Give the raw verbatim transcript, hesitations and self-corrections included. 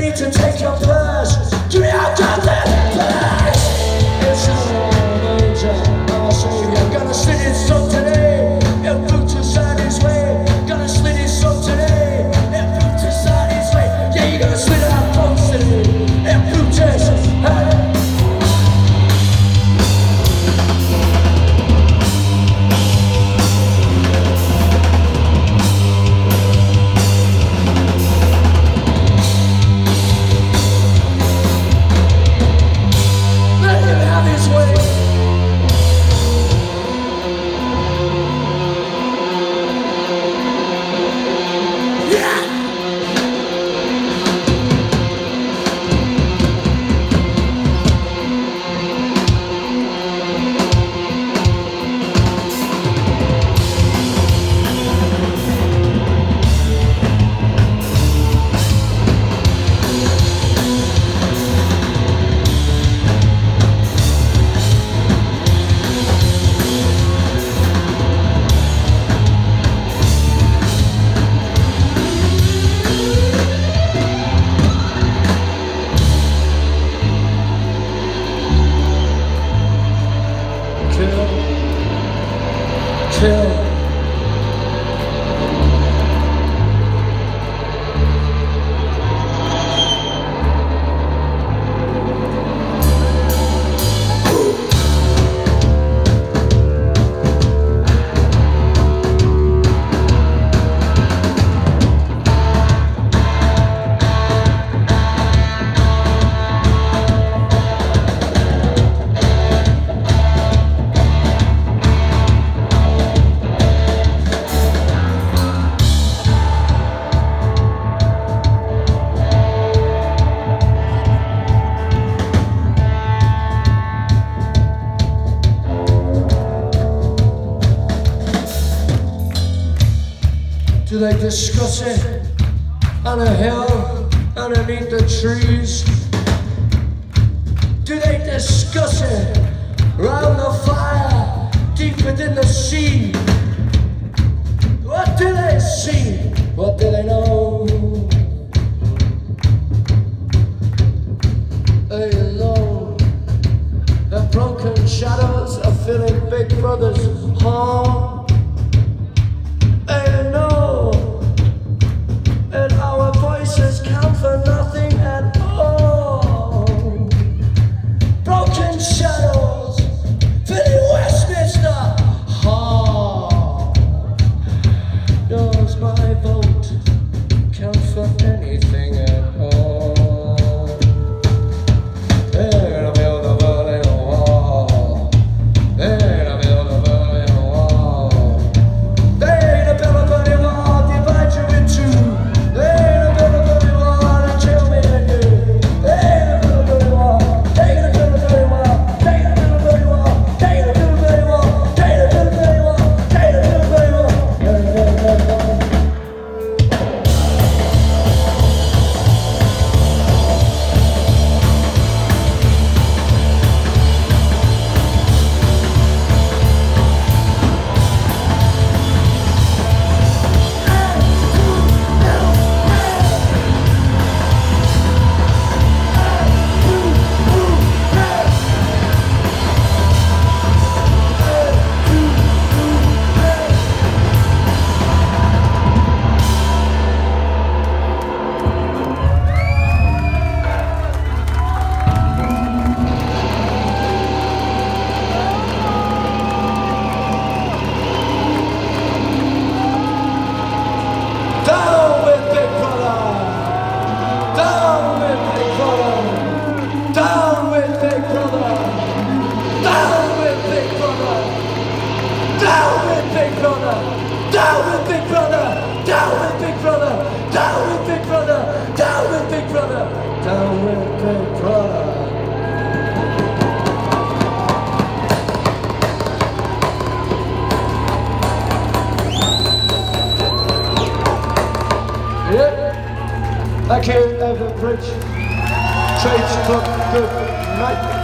need to take your purse. Give me your goddamn purse. It's all major, our savior. Gonna slit his throat today. He'll boot to side his way. Gonna slit his throat today. He'll boot to side his way. Yeah, you're gonna slit our throats today. He'll boot to hey. Kill. Do they discuss it on a hill underneath the trees? Do they discuss it round the fire deep within the sea? What do they see? What do they know? They know that broken shadows are filling Big Brother's home. They know that our voices count for nothing at all. Broken shadows filling Westminster Hall. Does my vote count for anything at all? They're gonna build a Berlin Wall. They're gonna build a Berlin Wall. They're gonna build a Berlin Wall, divide you in two. They're gonna build a Berlin Wall and kill me and you. They're gonna build a Berlin Wall. They're gonna build a Berlin Wall. They're gonna build a Berlin Wall. They're gonna build a Berlin Wall. They're gonna build a Berlin Wall. They're gonna build a Berlin Wall. They're gonna build a Berlin Wall. Down with Big Brother! Down with Big Brother! Down with Big Brother! Down with Big Brother! Down with Big Brother! Down with Big Brother! Down with Big Brother! Down with Big Brother! Down with Big Brother! Down with Big Brother! Thank you, Everbridge Trades Club. Good night.